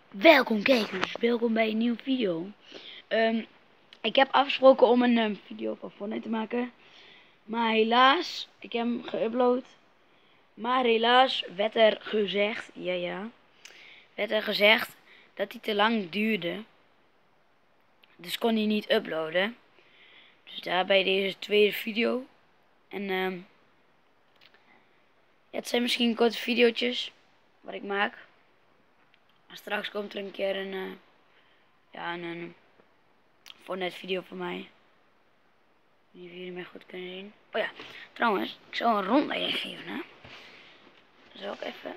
Welkom kijkers, welkom bij een nieuwe video. Ik heb afgesproken om een video van Fortnite te maken. Maar helaas, ik heb hem geüpload. Maar helaas werd er gezegd, werd er gezegd dat hij te lang duurde. Dus kon hij niet uploaden. Dus daarbij deze tweede video. En het zijn misschien korte video's wat ik maak. Maar straks komt er een keer een Fortnite video van mij. Ik weet niet of jullie mij goed kunnen zien. Oh ja, trouwens, ik zal een rondleiding geven, hè. Dan zal ik even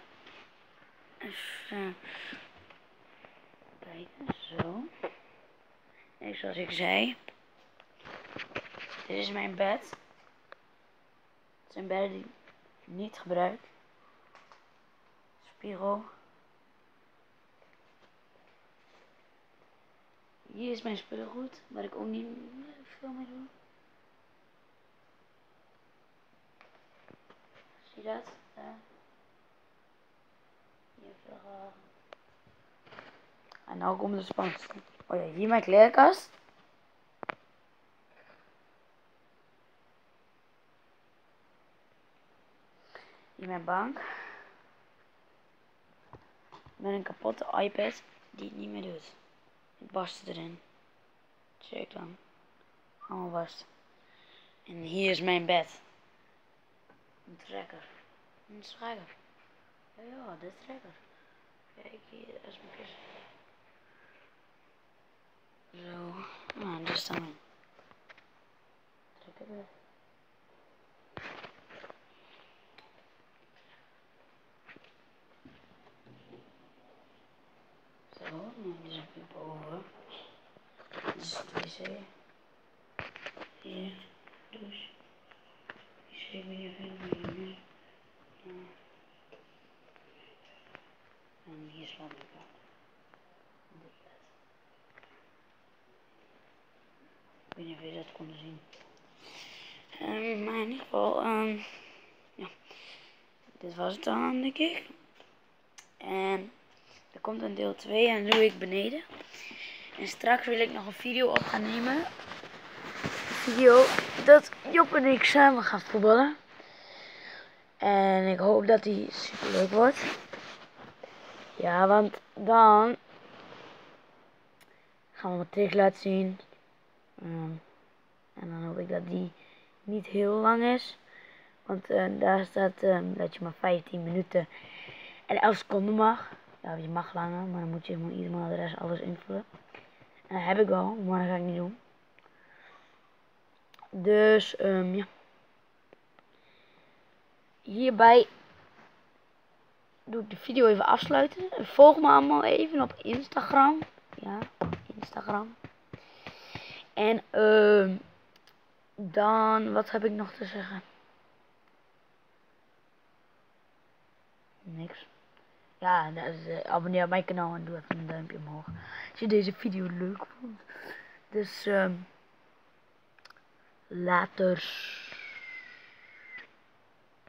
kijken, zo. En zoals ik zei, dit is mijn bed. Het zijn bedden die ik niet gebruik. Spiegel. Hier is mijn speelgoed, waar ik ook niet veel mee doe. Zie je dat? Daar. Hier veel gehaald. En nou komt de spannendste. Oh ja, hier mijn klerenkast. Hier mijn bank. Met een kapotte iPad die het niet meer doet. Het barst erin. Check dan. Allemaal barst. En hier is mijn bed. Een trekker. Een trekker. Ja, de trekker. Kijk hier, dat is mijn kussen. Zo. Nou, daar staan we. Trekkerbed. Zo, nu is het weer boven. Dit is het wc. Hier, douche. Wc, ik weet niet of jullie me nu. En hier slaap ik uit. Dit bed. Ik weet niet of jullie dat konden zien. Maar in ieder geval, ja. Dit was het dan, denk ik. En er komt een deel 2 en dat doe ik beneden. En straks wil ik nog een video op gaan nemen. Een video dat Job en ik samen gaan voetballen. En ik hoop dat die super leuk wordt. Ja, want dan gaan we wat tricks laten zien. En dan hoop ik dat die niet heel lang is. Want daar staat dat je maar 15 minuten en 11 seconden mag. Ja, je mag langer, maar dan moet je gewoon iedere de rest alles invullen. En dat heb ik al, maar dat ga ik niet doen. Dus, ja. Hierbij doe ik de video even afsluiten. Volg me allemaal even op Instagram. Ja, Instagram. En, dan, wat heb ik nog te zeggen? Niks. Ja, abonneer op mijn kanaal en doe even een duimpje omhoog. Als je deze video leuk vond. Dus, laters.